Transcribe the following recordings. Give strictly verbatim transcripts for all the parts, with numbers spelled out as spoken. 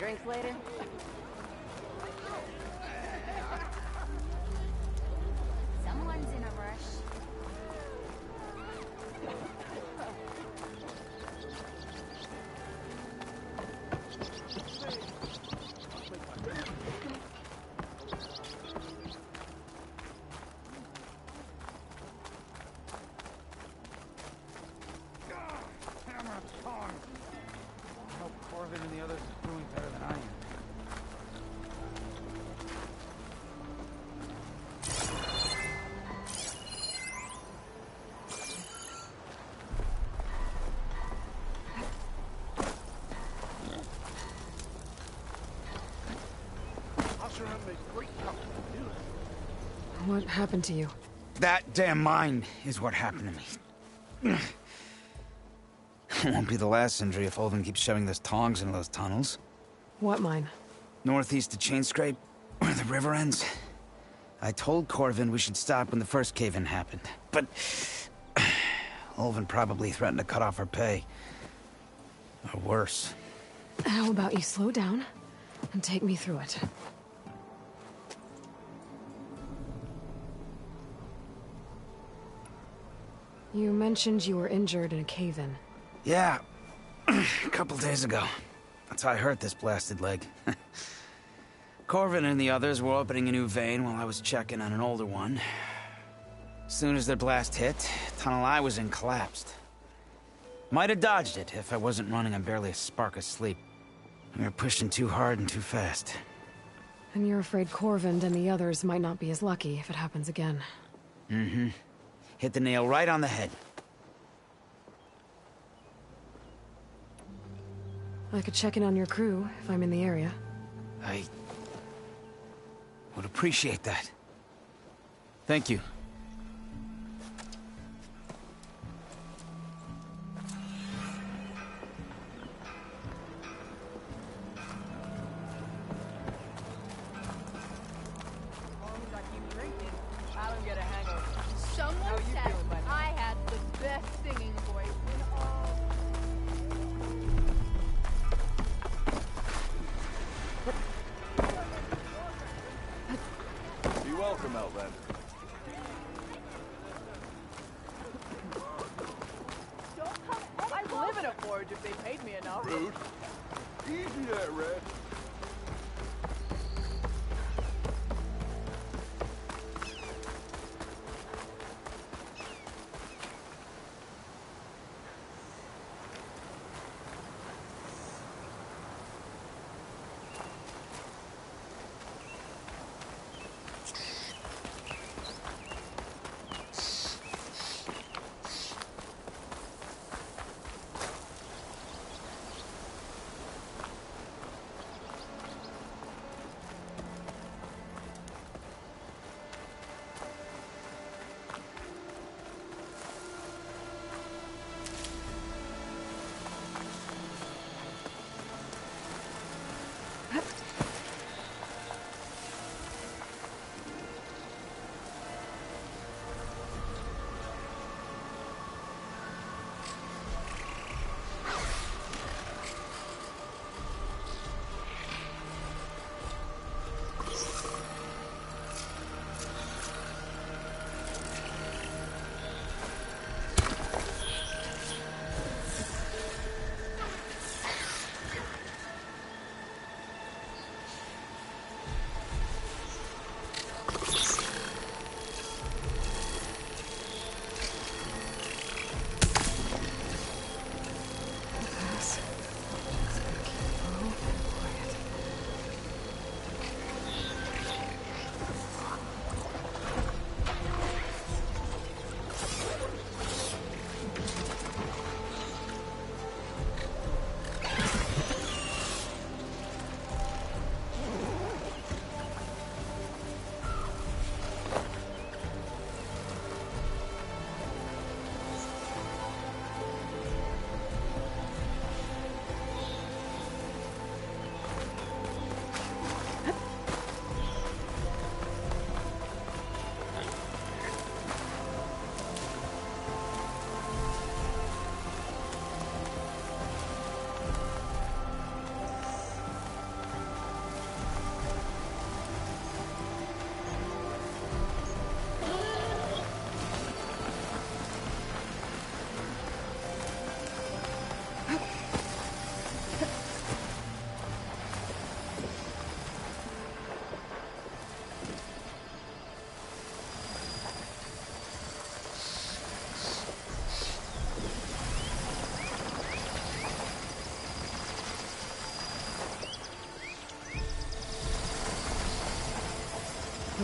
drinks later? Someone's in a rush. And the others are doing better than I am. What happened to you? That damn mine is what happened to me. It won't be the last injury if Olvin keeps shoving those tongs into those tunnels. What mine? Northeast of Chainscrape, where the river ends. I told Corvin we should stop when the first cave-in happened, but Olvin probably threatened to cut off our pay. Or worse. How about you slow down and take me through it? You mentioned you were injured in a cave-in. Yeah, a couple days ago. That's how I hurt this blasted leg. Corvin and the others were opening a new vein while I was checking on an older one. As soon as their blast hit, the tunnel I was in collapsed. Might have dodged it if I wasn't running on barely a spark of sleep. We were pushing too hard and too fast. And you're afraid Corvin and the others might not be as lucky if it happens again. Mm-hmm. Hit the nail right on the head. I could check in on your crew if I'm in the area. I would appreciate that. Thank you. Someone said I had the best singing voice in all. Be welcome, Outlander.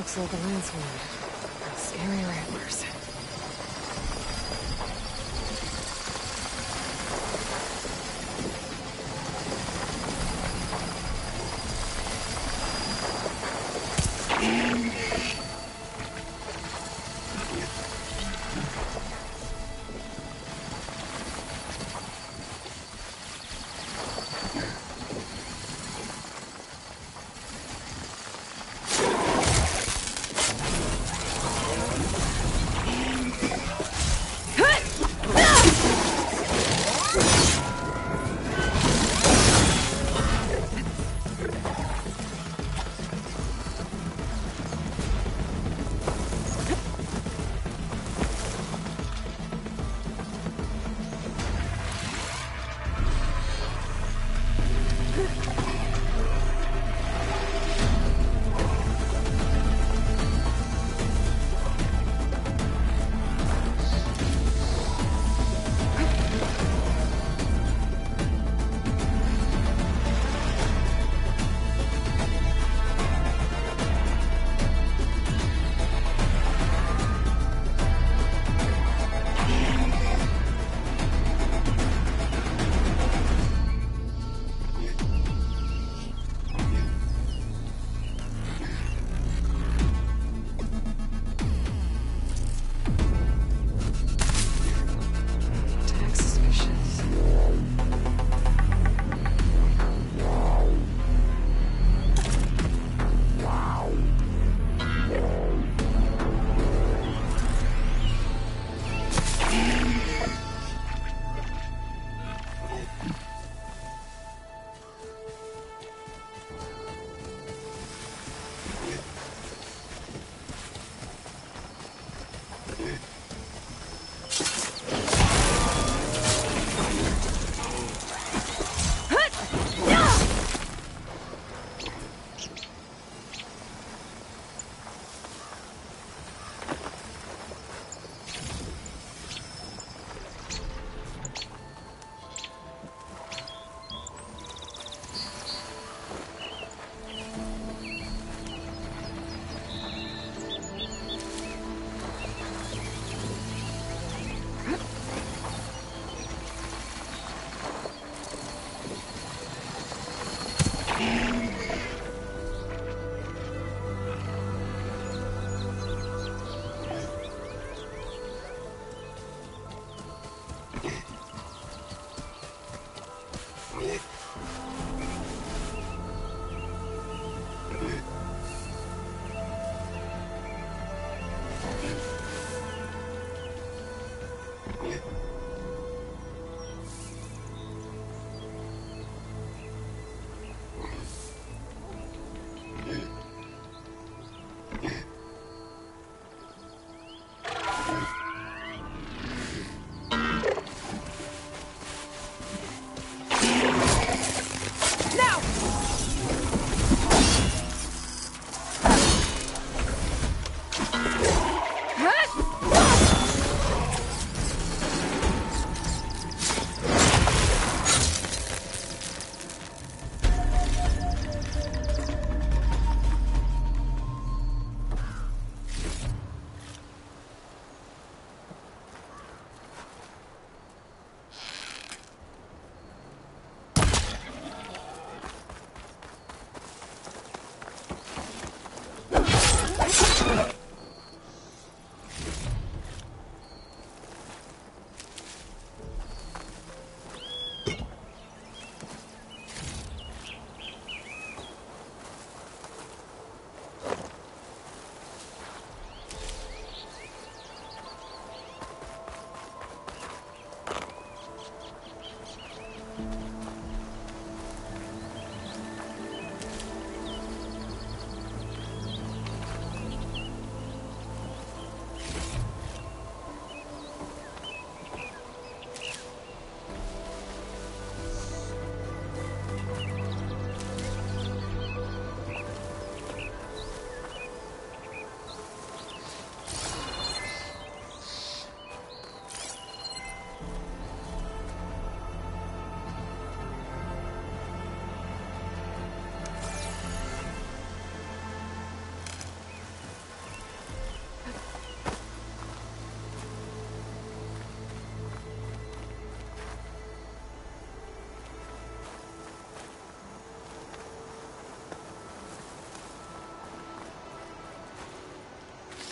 looks like a landscape. Scary ramblers.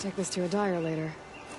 take this to a dyer later.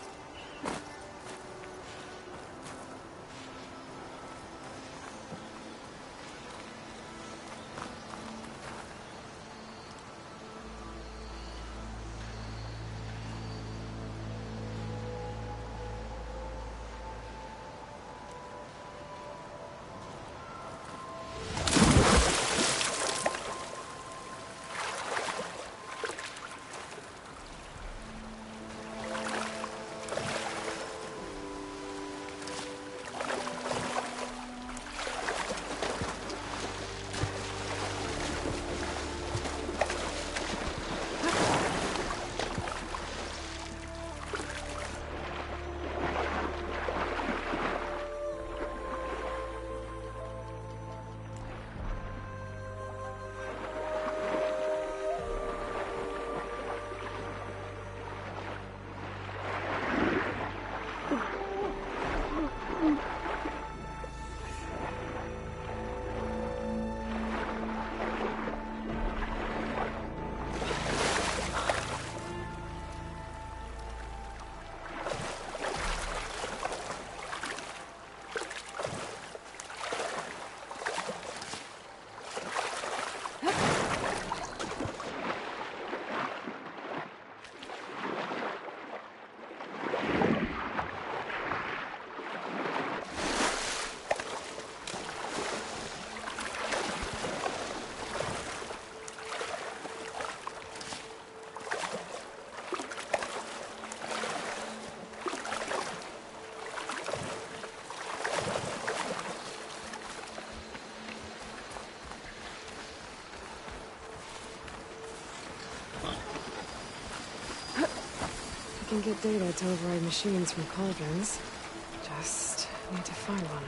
I can get data to override machines from cauldrons. Just need to find one.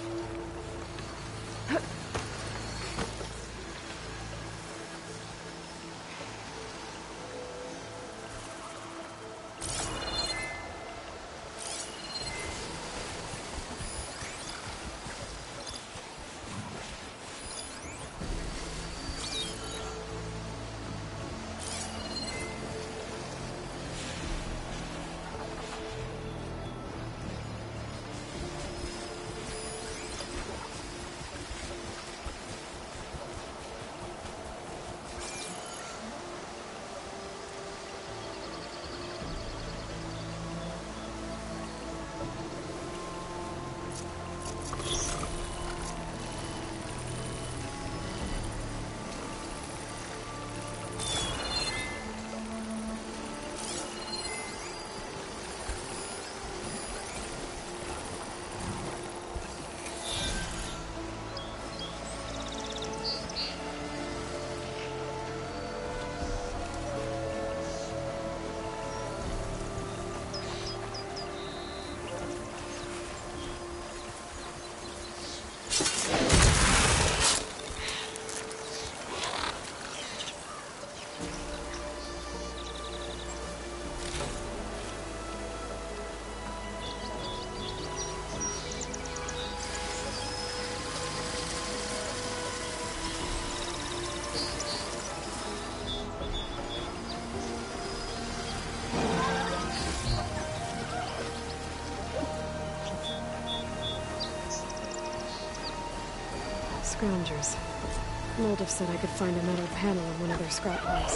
Scroungers. Mold said I could find a metal panel in one of their scrap piles.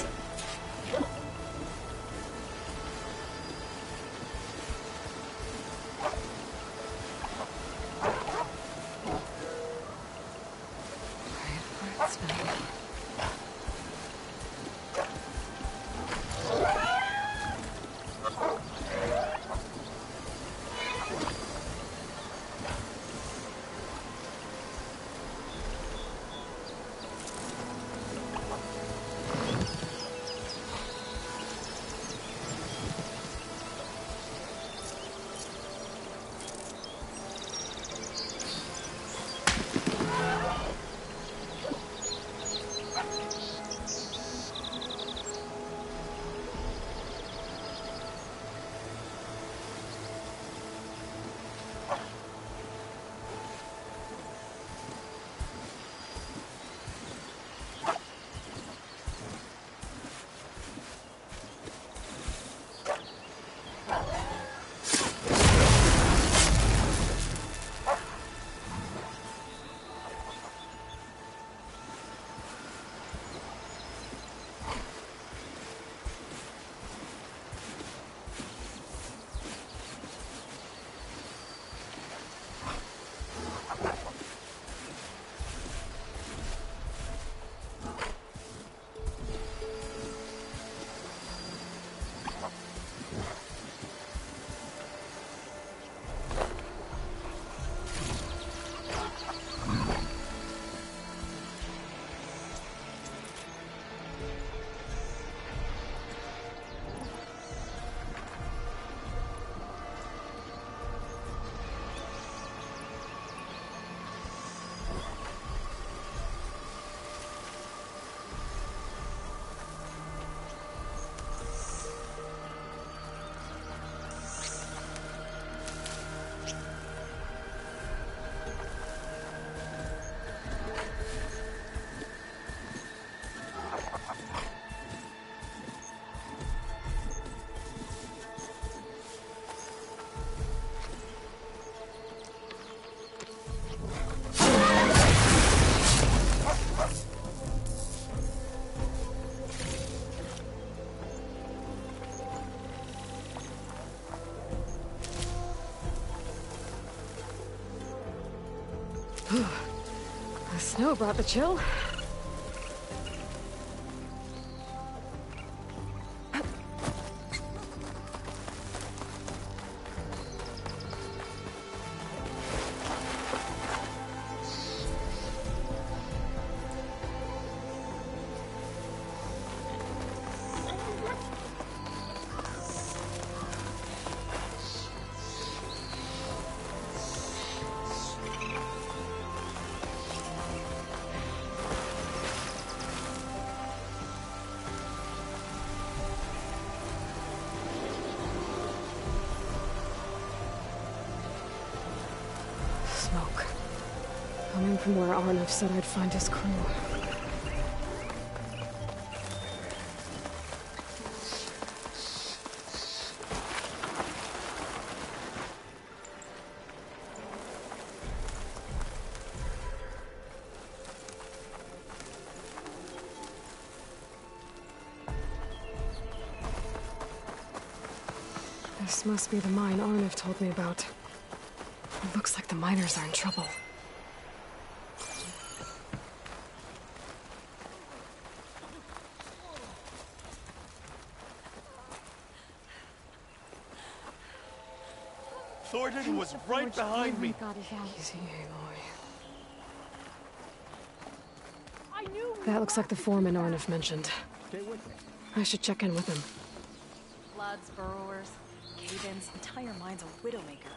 The snow brought the chill. Smoke. Coming from where Arnav said I'd find his crew. This must be the mine Arnav told me about. It looks like the miners are in trouble. Thornton was right behind me. Easy, Aloy. I knew That looks like the foreman Arnav mentioned. I should check in with him. Floods, burrowers, cave-ins, entire mine's a widowmaker.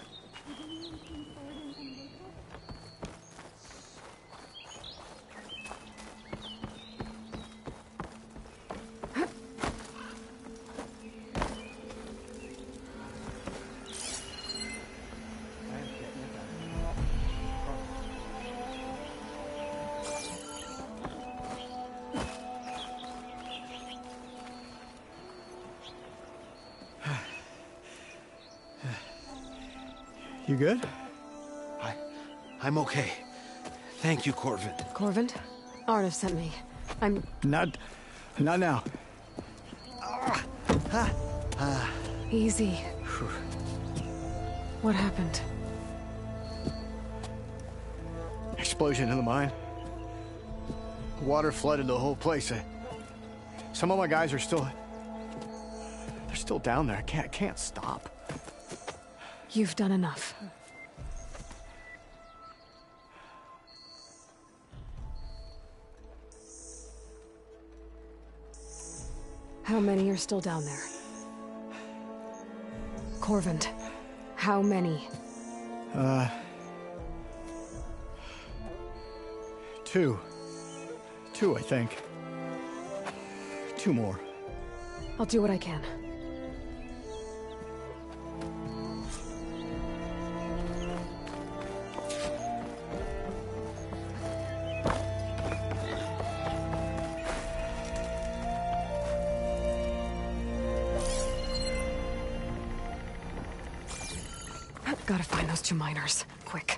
You good? I... I'm okay. Thank you, Corvin. Corvin? Arnav sent me. I'm... Not... not now. Easy. What happened? Explosion in the mine. Water flooded the whole place. I... Some of my guys are still... They're still down there. I can't, I can't stop. You've done enough. How many are still down there? Corvin, how many? Uh... Two. Two, I think. Two more. I'll do what I can. Gotta find those two miners. Quick.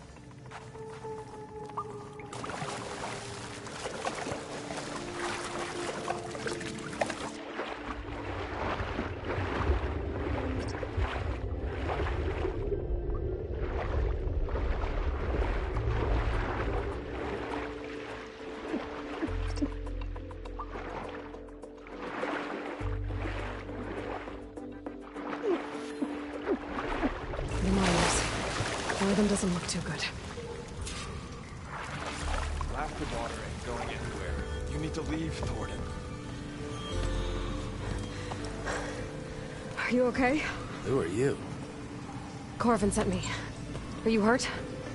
Doesn't look too good. Laughter water ain't going anywhere. You need to leave, Thornton. Are you okay? Who are you? Corvin sent me. Are you hurt?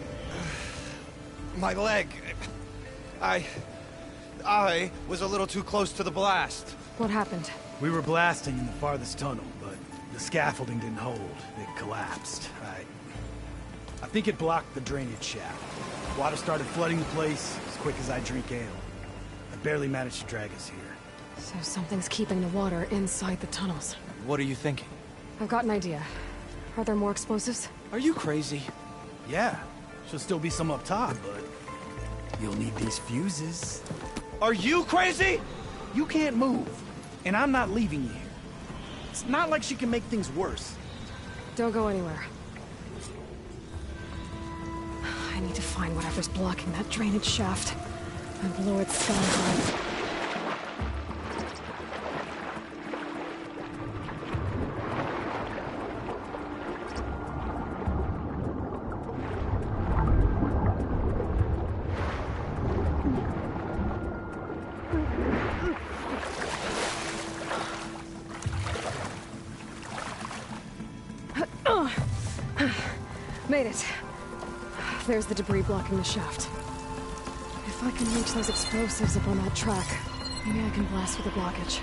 My leg. I... I was a little too close to the blast. What happened? We were blasting in the farthest tunnel, but the scaffolding didn't hold. It collapsed. I... I think it blocked the drainage shaft. Water started flooding the place as quick as I drink ale. I barely managed to drag us here. So something's keeping the water inside the tunnels. What are you thinking? I've got an idea. Are there more explosives? Are you crazy? Yeah, should still be some up top, but you'll need these fuses. Are you crazy? You can't move, and I'm not leaving you here. It's not like she can make things worse. Don't go anywhere. I need to find whatever's blocking that drainage shaft and blow its sky high. Made it. There's the debris blocking the shaft. If I can reach those explosives up on that track, maybe I can blast with the blockage.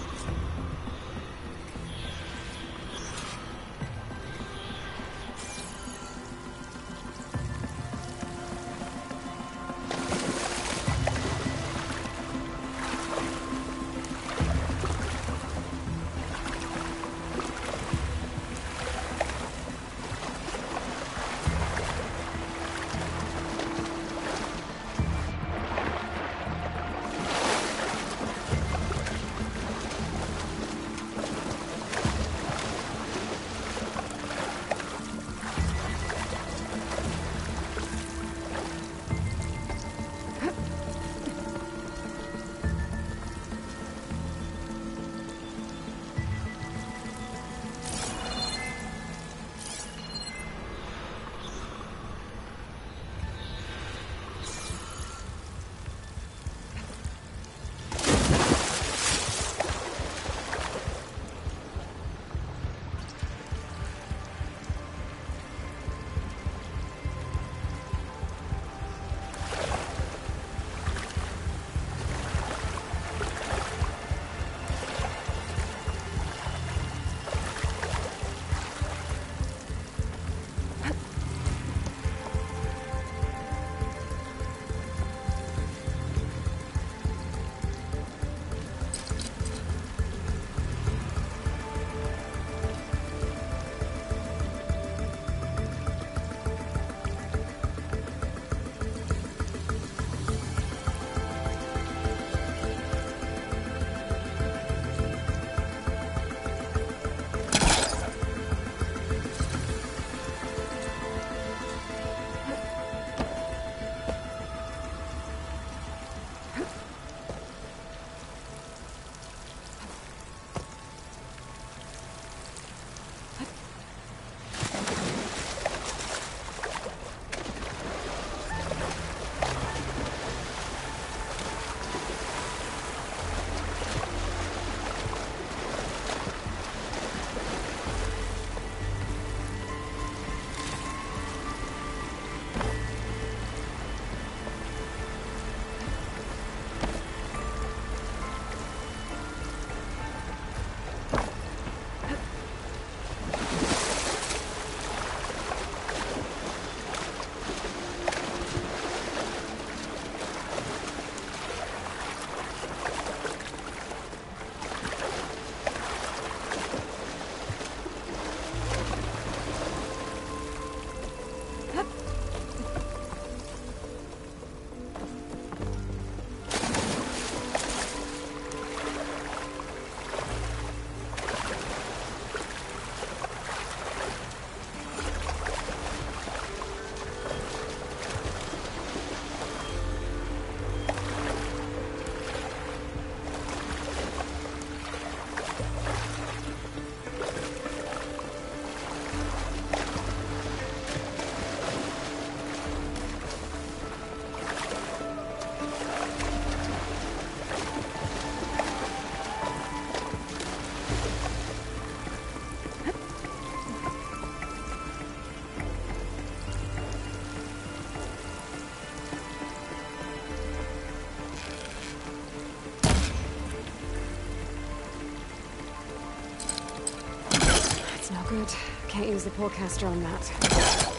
Good. Can't use the pullcaster on that.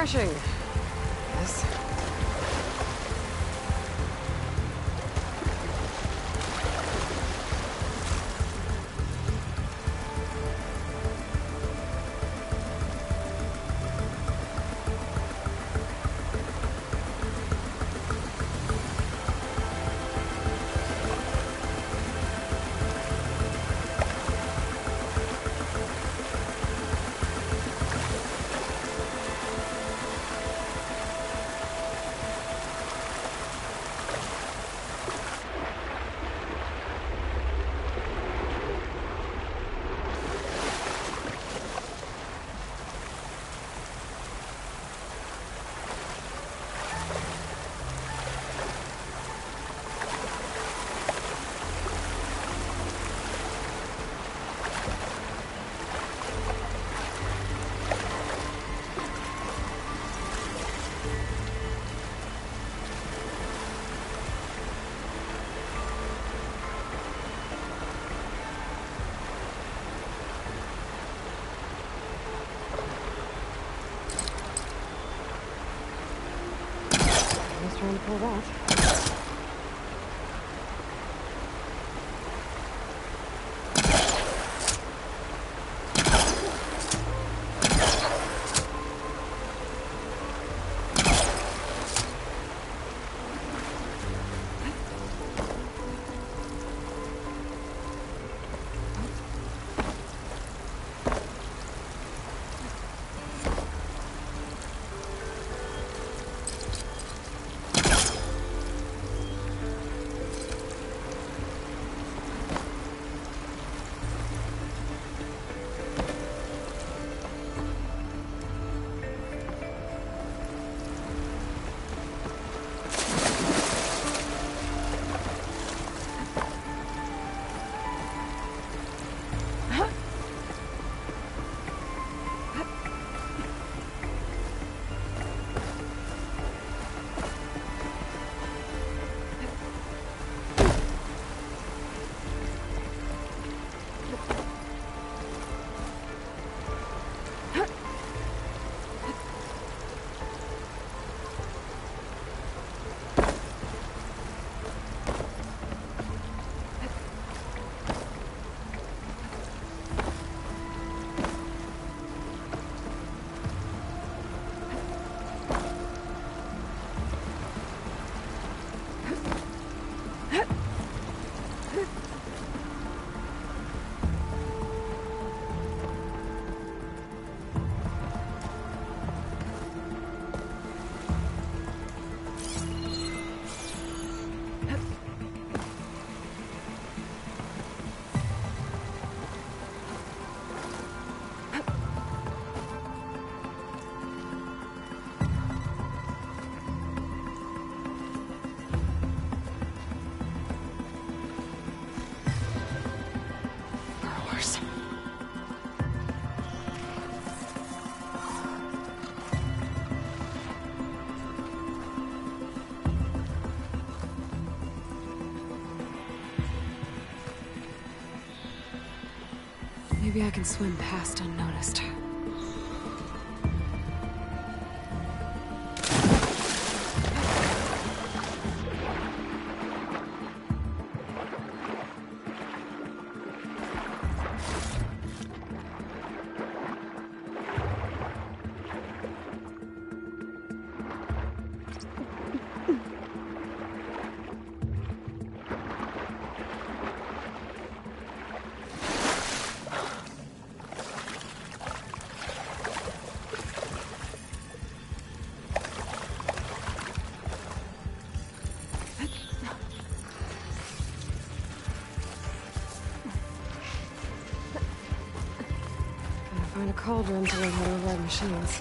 refreshing. Yes. Trying to pull that. Maybe I can swim past unnoticed. Find a cauldron to learn how to override machines.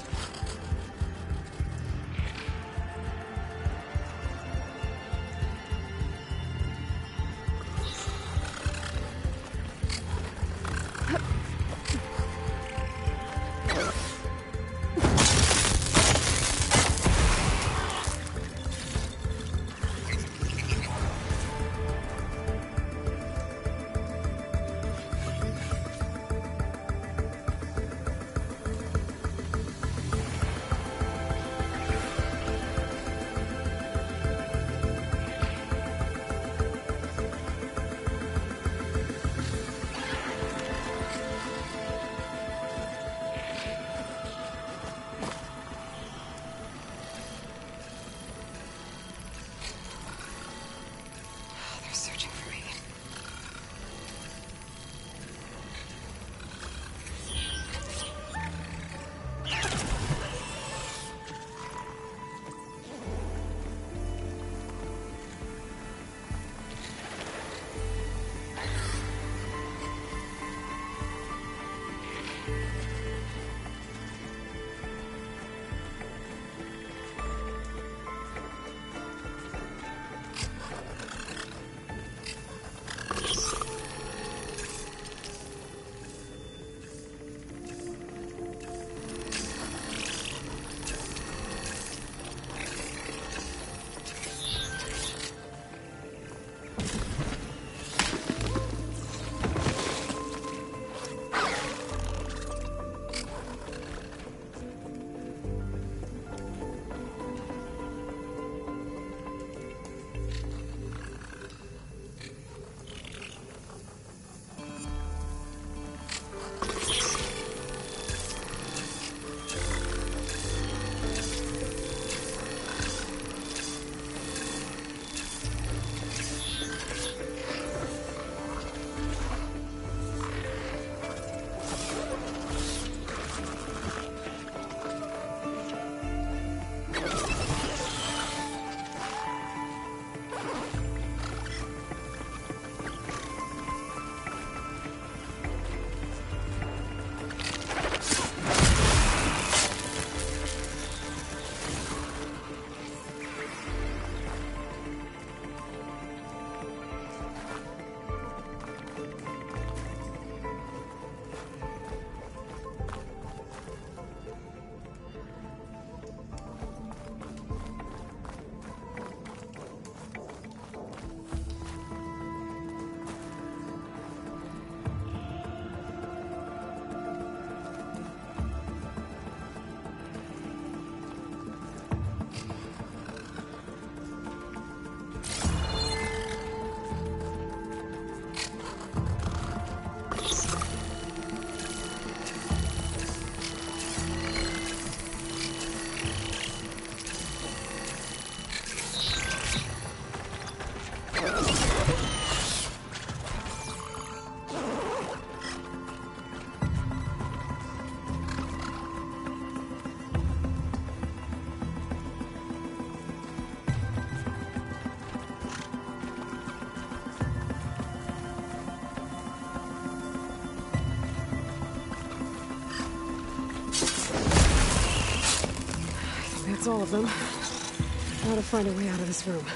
that's all of them. Gotta find a way out of this room.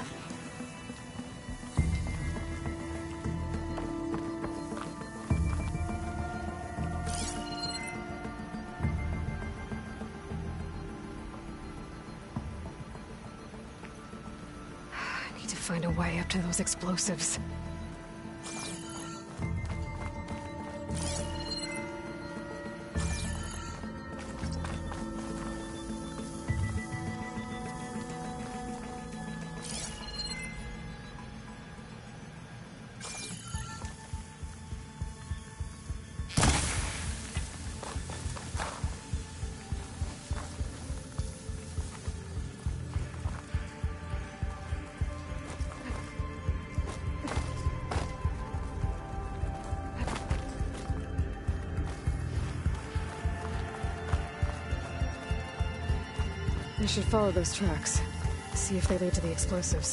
I need to find a way up to those explosives. I should follow those tracks. See if they lead to the explosives.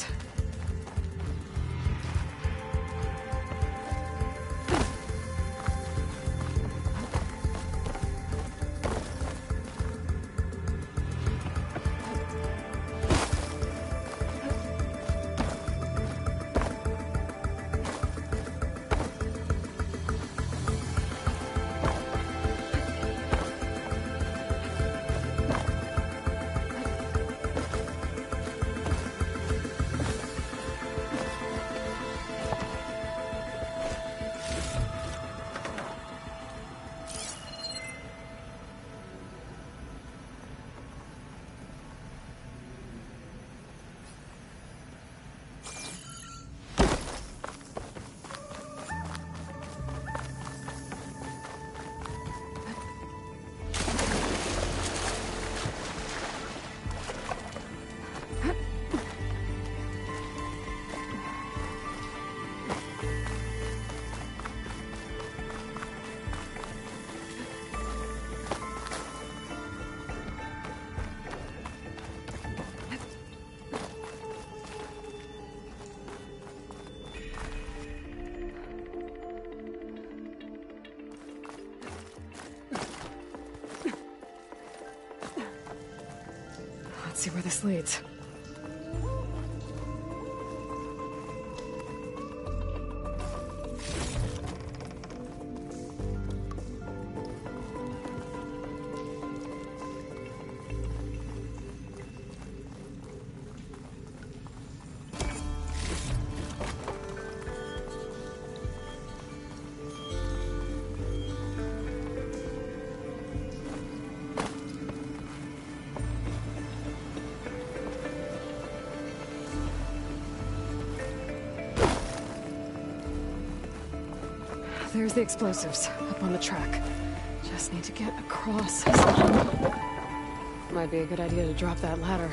Let's see where this leads. There's the explosives, up on the track. Just need to get across. Might be a good idea to drop that ladder.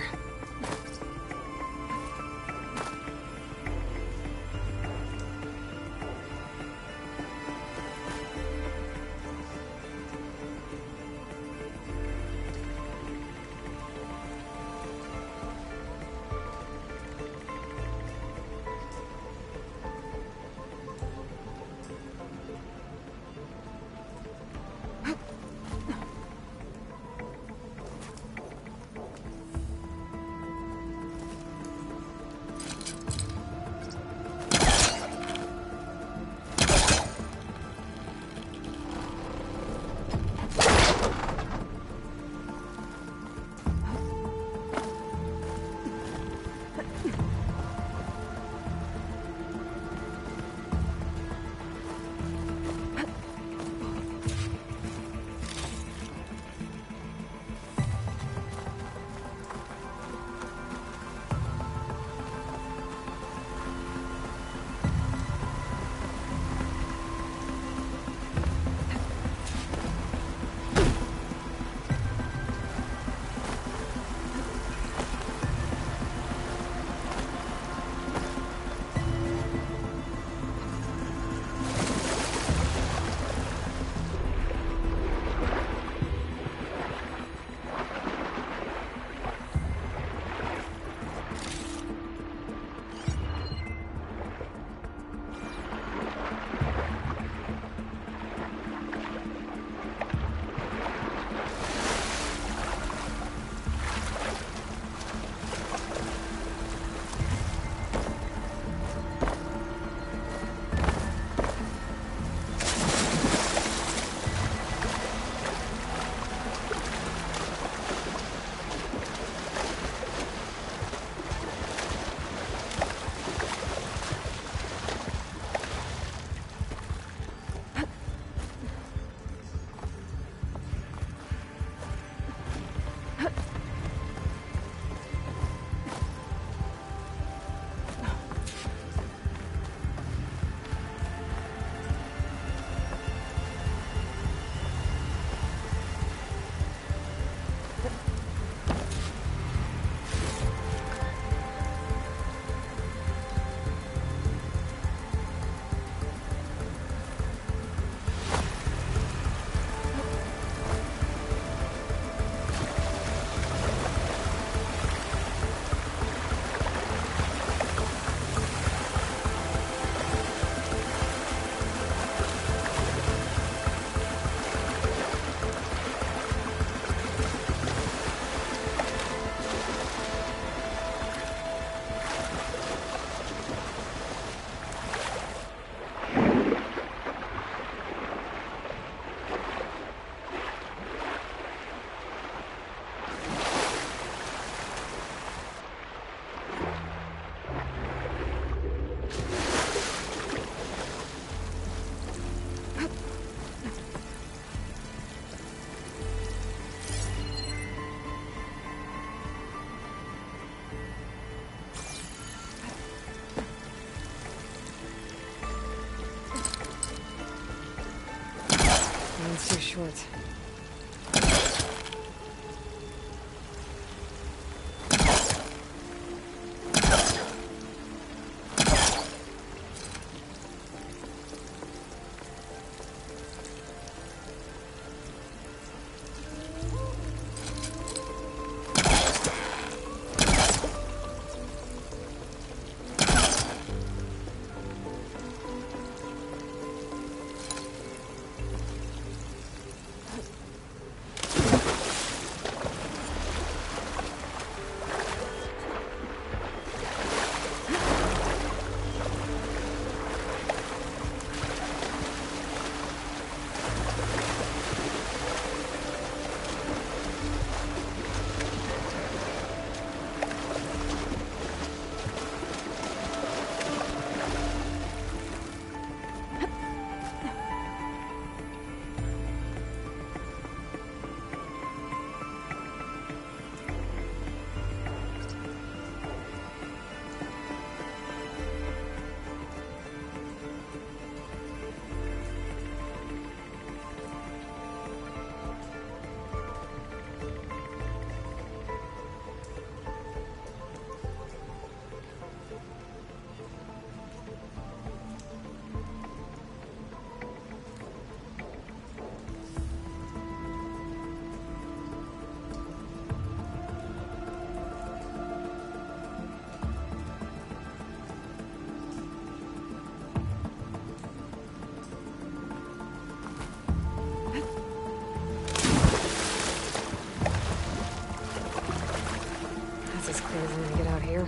short. As clear as I'm gonna get out here.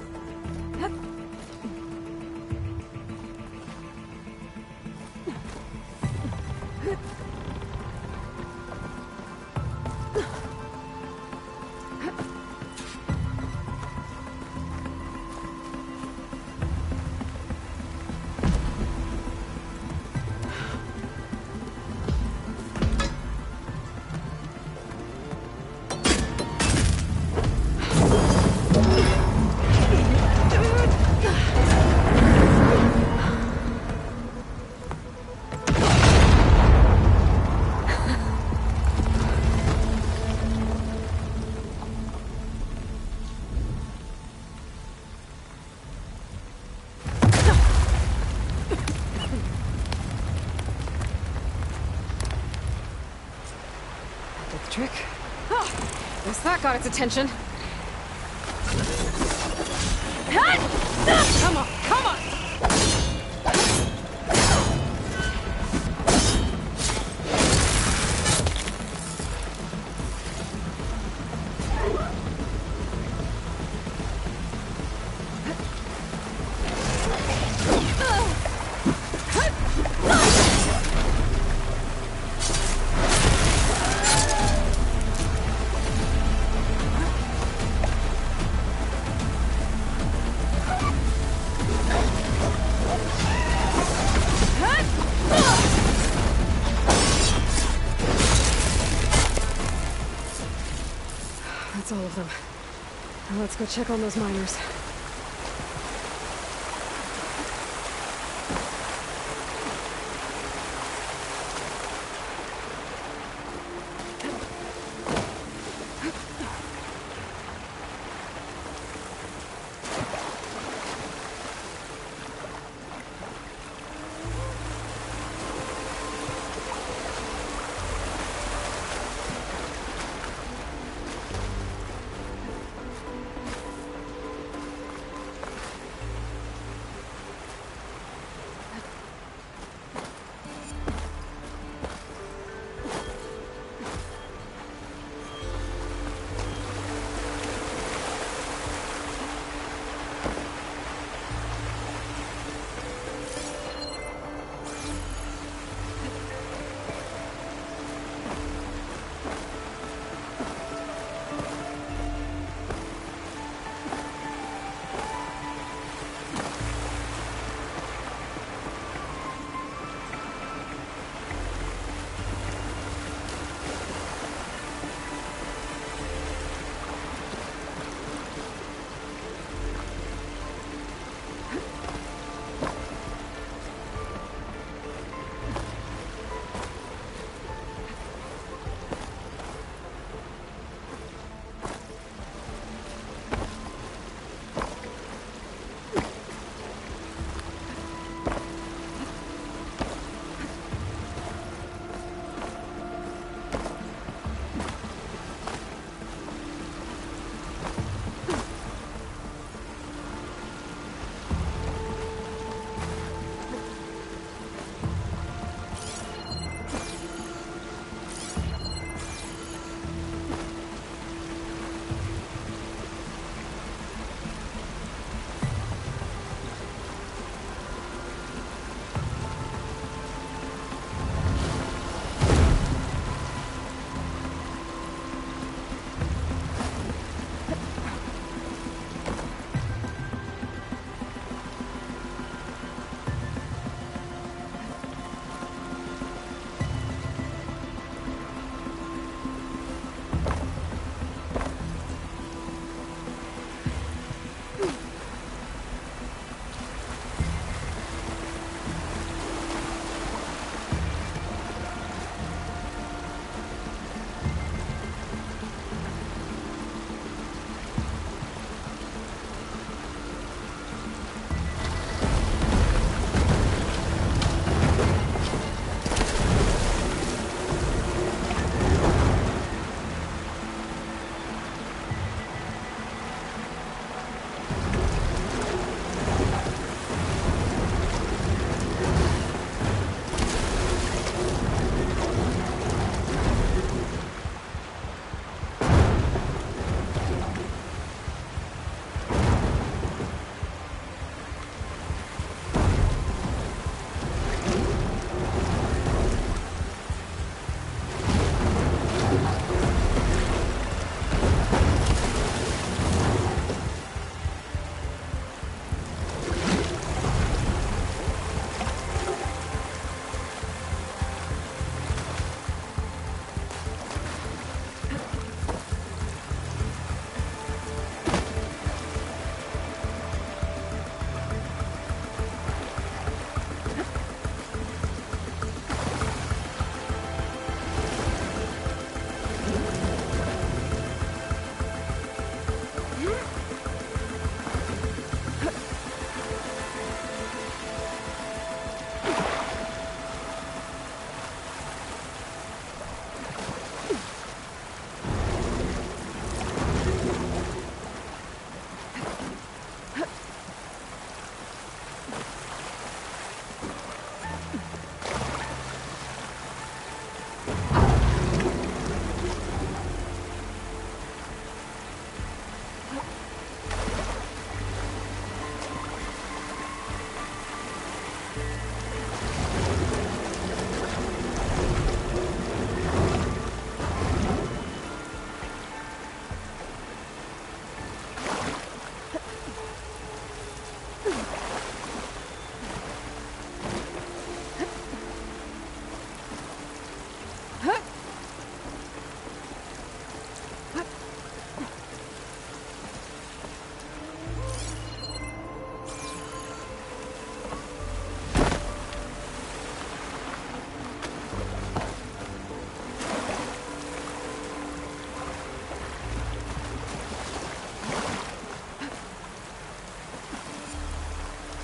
Trick. Oh, guess that got its attention. Come on, come on! That's all of them. Now let's go check on those miners.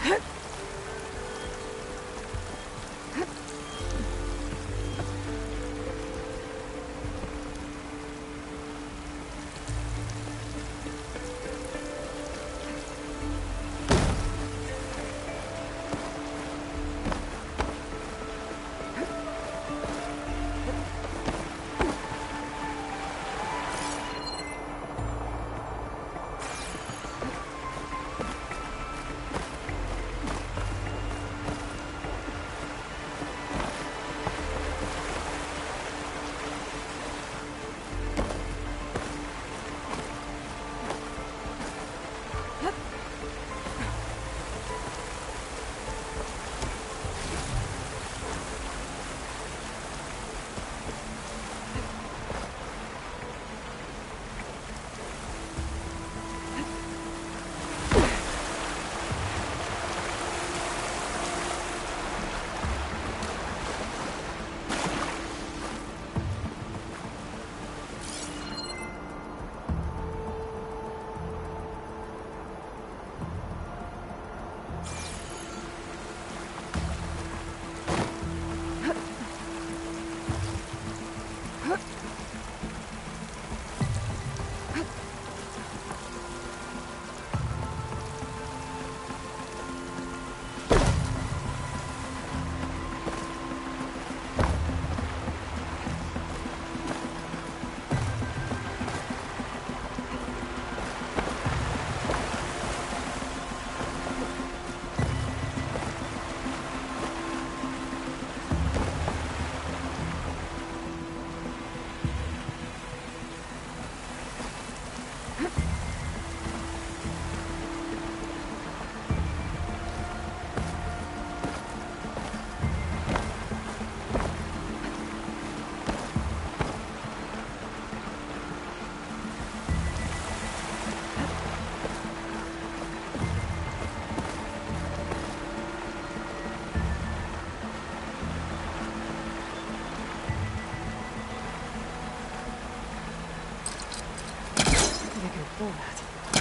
Pull that.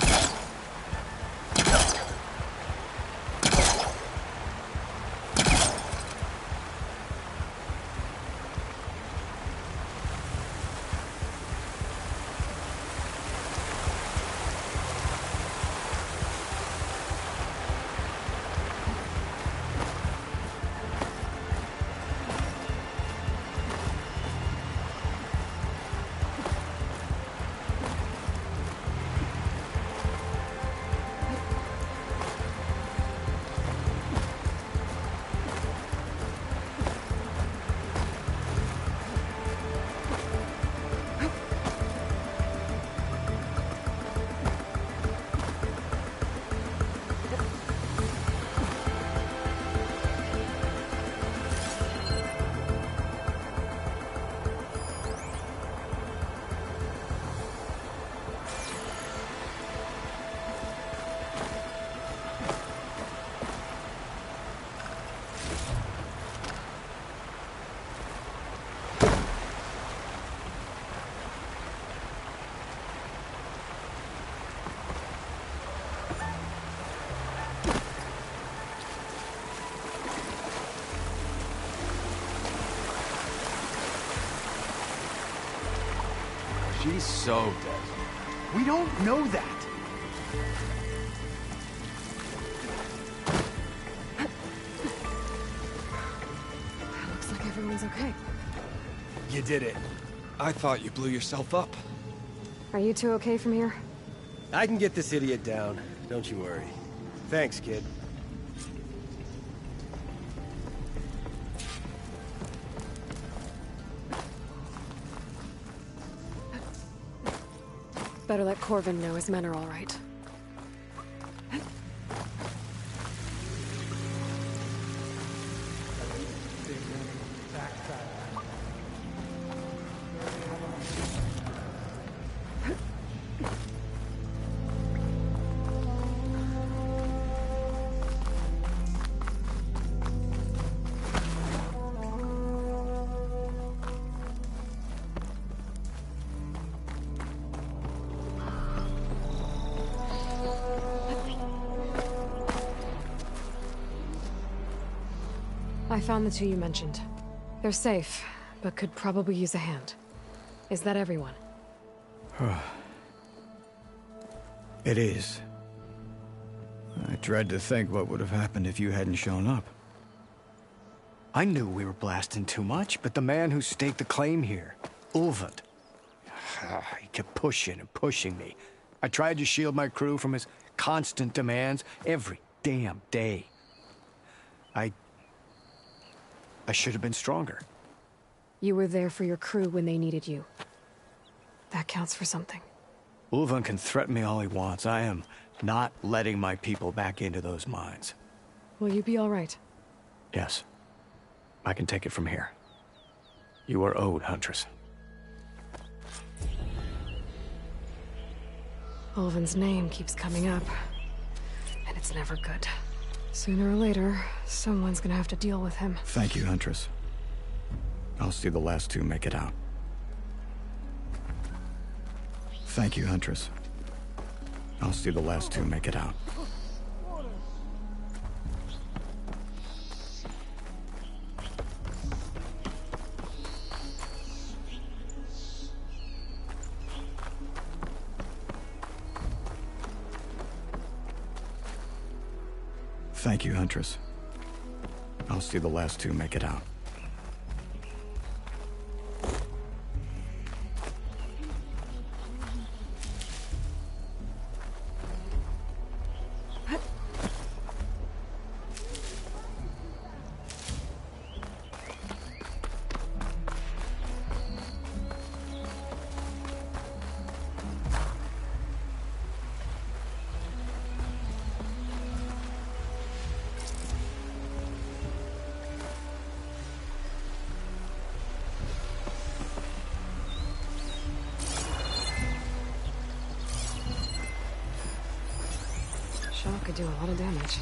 She's so dead. We don't know that. Looks like everyone's okay. You did it. I thought you blew yourself up. Are you two okay from here? I can get this idiot down. Don't you worry. Thanks, kid. Better let Corvin know his men are all right. I found the two you mentioned. They're safe, but could probably use a hand. Is that everyone? It is. I dread to think what would have happened if you hadn't shown up. I knew we were blasting too much, but the man who staked the claim here, Ulvund, he kept pushing and pushing me. I tried to shield my crew from his constant demands every damn day. I... I should have been stronger. You were there for your crew when they needed you. That counts for something. Ulvund can threaten me all he wants. I am not letting my people back into those mines. Will you be all right? Yes. I can take it from here. You are owed, Huntress. Ulvund's name keeps coming up, and it's never good. Sooner or later, someone's gonna have to deal with him. Thank you, Huntress. I'll see the last two make it out. Thank you, Huntress. I'll see the last two make it out. Thank you, Huntress. I'll see the last two make it out. Shock could do a lot of damage.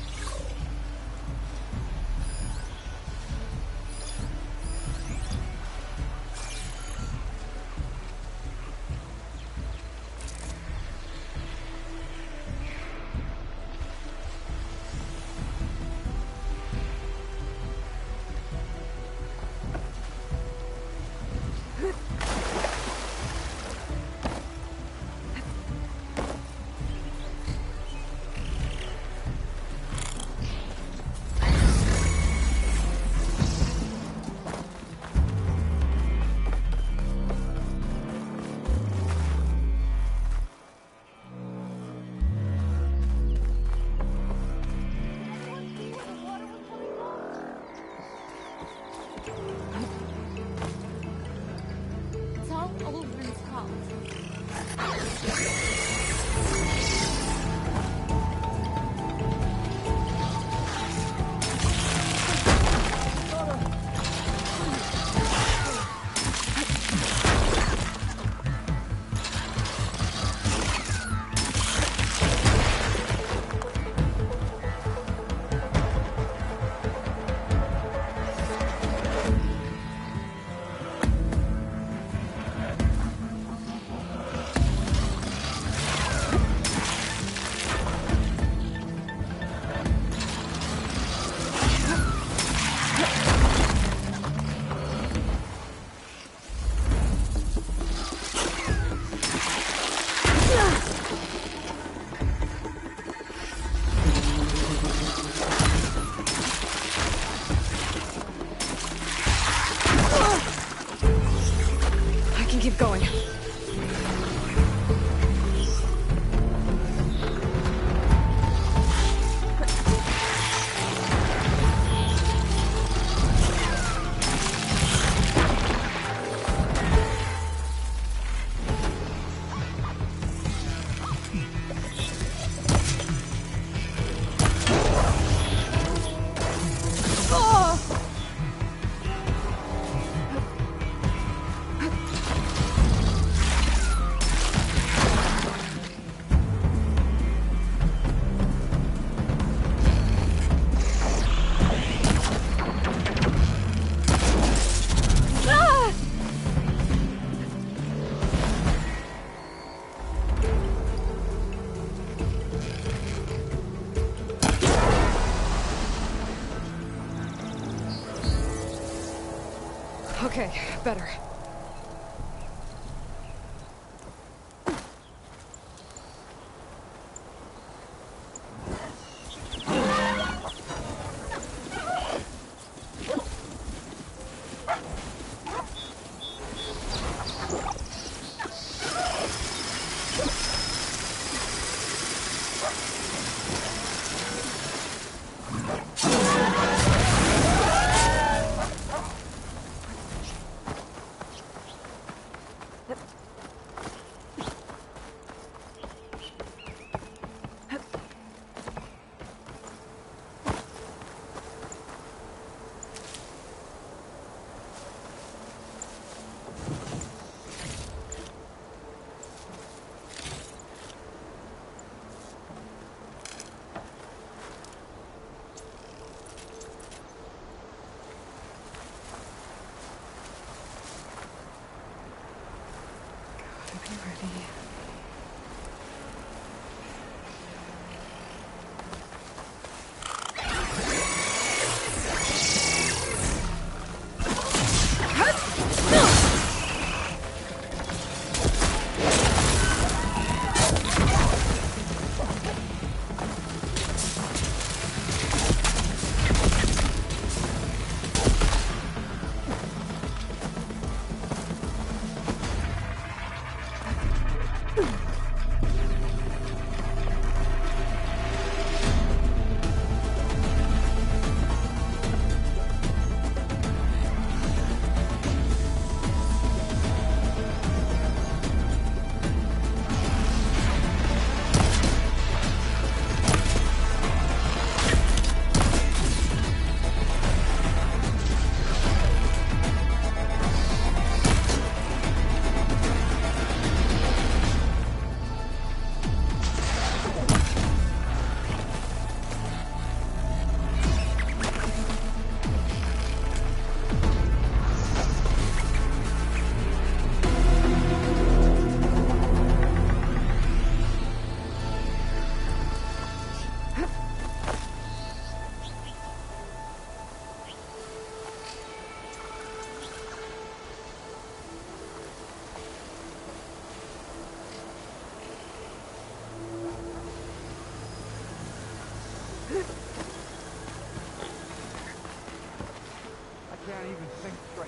Okay, better. Can't even think straight.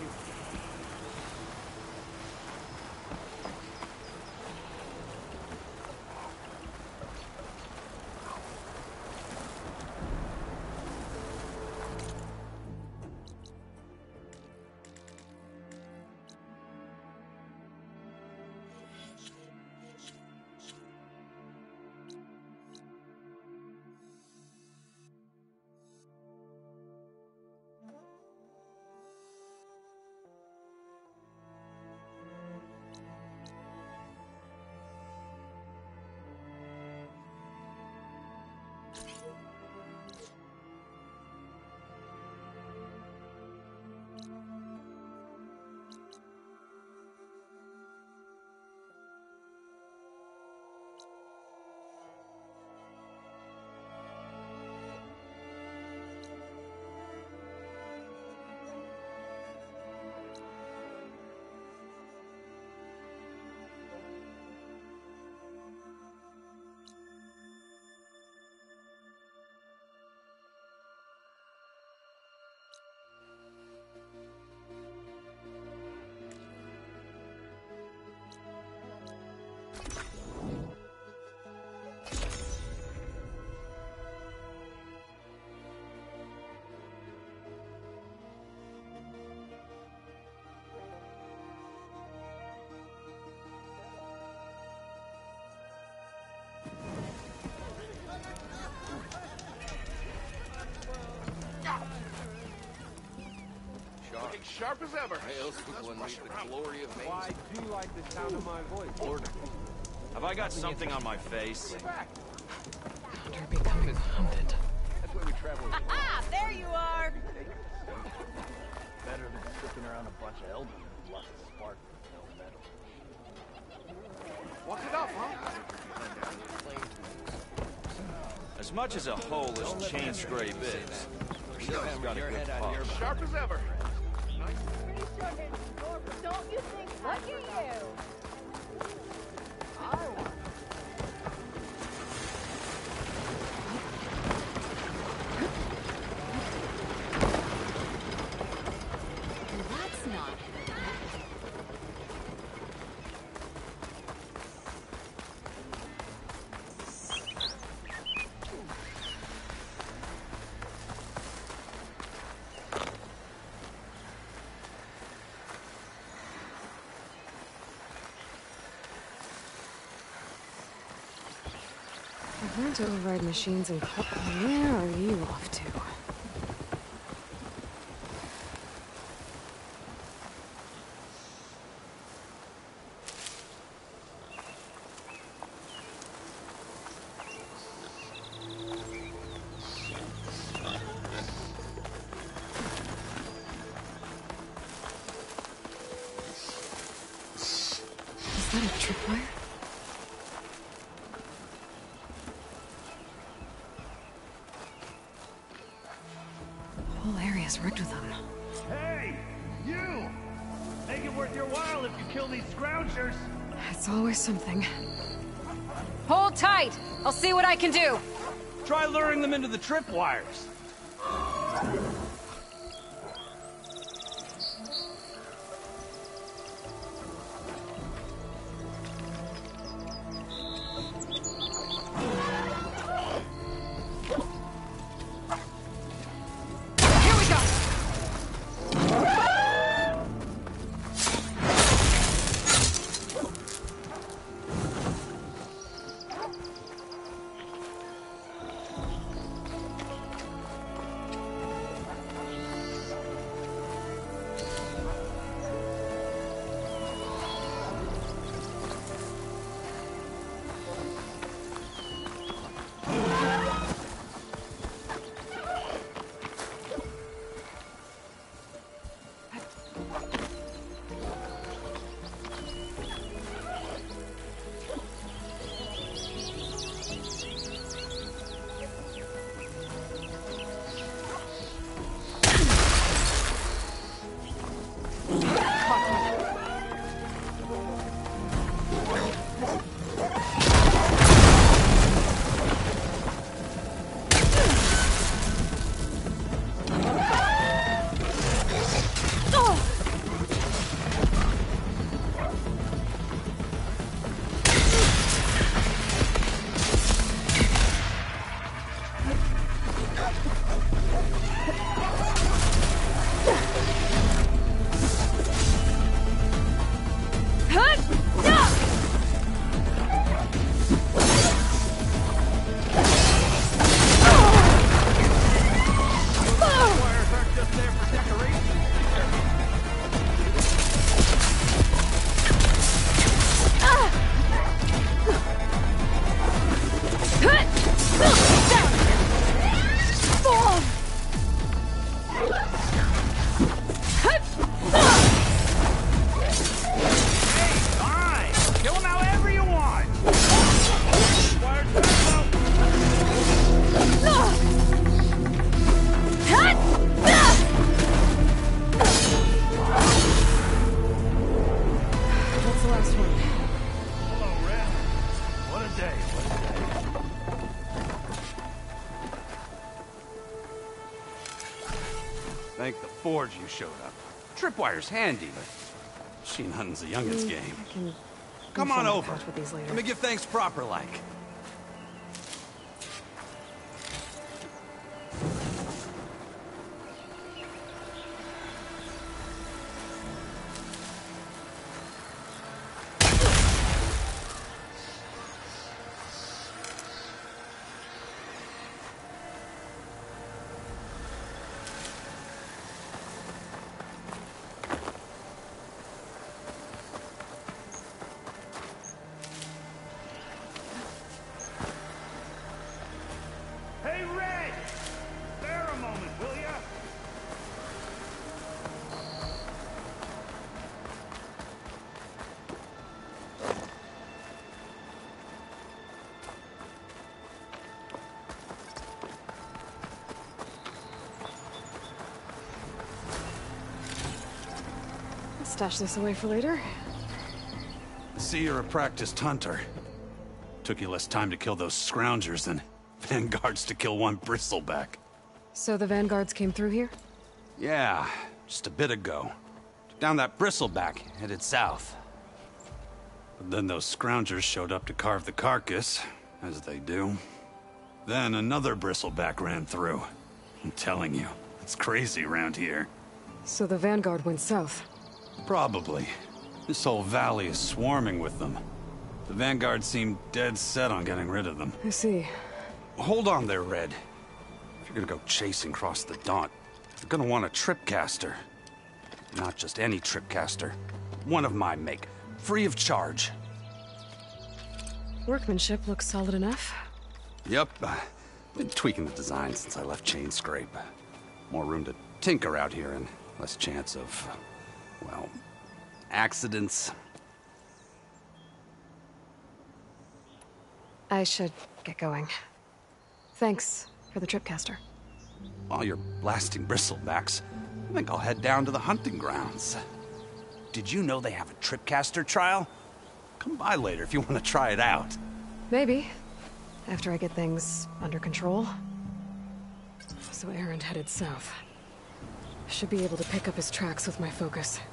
Sharp as ever. Hails with one meet the glory of Maine. Why do you like the sound of my voice? Order. Have I got something on my face? You're becoming haunted. That's why we travel. Ah, there you are. Better than slipping around a bunch of elders who lost a spark with no metal. What's it up, huh? As much as a hole as chain scrape is, Sharp's got a good pop. Sharp as ever. Don't you think? Look at you. I want. That's not. I've learned to override machines and co- Where are you off to? Is that a tripwire? The whole area's rigged with them. Hey! You! Make it worth your while if you kill these scroungers! It's always something. Hold tight! I'll see what I can do! Try luring them into the tripwires. Thank the Forge you showed up. Tripwire's handy, but she nothing's a youngin's Mm, game. I can Come inform on my over. patch with these later. Let me give thanks proper like. Stash this away for later. See, you're a practiced hunter. Took you less time to kill those scroungers than vanguards to kill one bristleback. So the vanguards came through here? Yeah, just a bit ago. Down that bristleback, headed south. But then those scroungers showed up to carve the carcass, as they do. Then another bristleback ran through. I'm telling you, it's crazy around here. So the vanguard went south? Probably. This whole valley is swarming with them. The vanguard seemed dead set on getting rid of them. I see. Hold on there, Red. If you're gonna go chasing across the Daunt, you're gonna want a tripcaster. Not just any tripcaster. One of my make. Free of charge. Workmanship looks solid enough. Yep. Uh, been tweaking the design since I left Chain Scrape. More room to tinker out here and less chance of, well, accidents. I should get going. Thanks for the tripcaster. While you're blasting bristlebacks, I think I'll head down to the hunting grounds. Did you know they have a tripcaster trial? Come by later if you want to try it out. Maybe. After I get things under control. So Aaron headed south. Should be able to pick up his tracks with my focus.